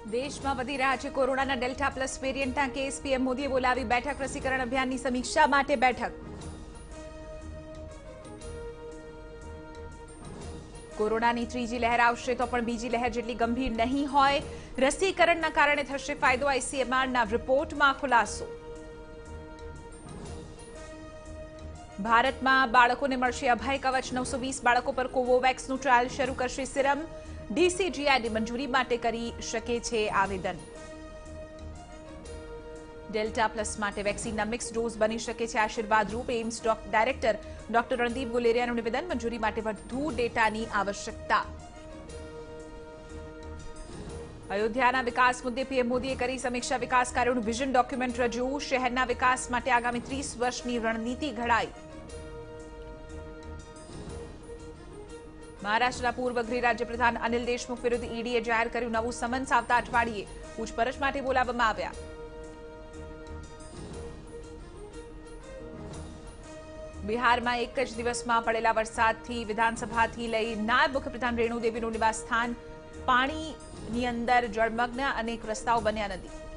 દેશમાં વધી રહ્યા છે કોરોનાના ડેલ્ટા પ્લસ વેરિયન્ટના કેસ. પીએમ મોદીએ બોલાવી બેઠક. રસીકરણ અભિયાનની સમીક્ષા માટે બેઠક. કોરોનાની ત્રીજી લહેર આવશે તો પણ બીજી લહેર જેટલી ગંભીર નહીં હોય. રસીકરણના કારણે થશે ફાયદો. આઈસીએમઆરના રિપોર્ટમાં ખુલાસો. ભારતમાં બાળકોને મળશે અભય કવચ. 920 બાળકો પર કોવોવેક્સનું ટ્રાયલ શરૂ કરશે સિરમ. ડીસીજીઆઈની મંજૂરી માટે કરી શકે છે આવેદન. ડેલ્ટા પ્લસ માટે વેક્સિનના મિક્સ ડોઝ બની શકે છે આશીર્વાદરૂપ. એઇમ્સ ડાયરેક્ટર ડોક્ટર રણદીપ ગુલેરિયાનું નિવેદન. મંજૂરી માટે વધુ ડેટાની આવશ્યકતા. અયોધ્યાના વિકાસ મુદ્દે પીએમ મોદીએ કરી સમીક્ષા. વિકાસ કાર્યોનું વિઝન ડોક્યુમેન્ટ રજૂ. શહેરના વિકાસ માટે આગામી 30 વર્ષની રણનીતિ ઘડાઈ. મહારાષ્ટ્રના પૂર્વ ગૃહ રાજ્યપ્રધાન અનિલ દેશમુખ વિરુદ્ધ ઈડીએ જાહેર કર્યું નવું સમન્સ. આવતા અઠવાડિયે પૂછપરછ માટે બોલાવવામાં આવ્યા. બિહારમાં એક જ દિવસમાં પડેલા વરસાદથી વિધાનસભાથી લઈ નાયબ મુખ્યપ્રધાન રેણુ દેવીનું નિવાસસ્થાન પાણીની અંદર જળમગ્ન. અનેક રસ્તાઓ બન્યા નદી.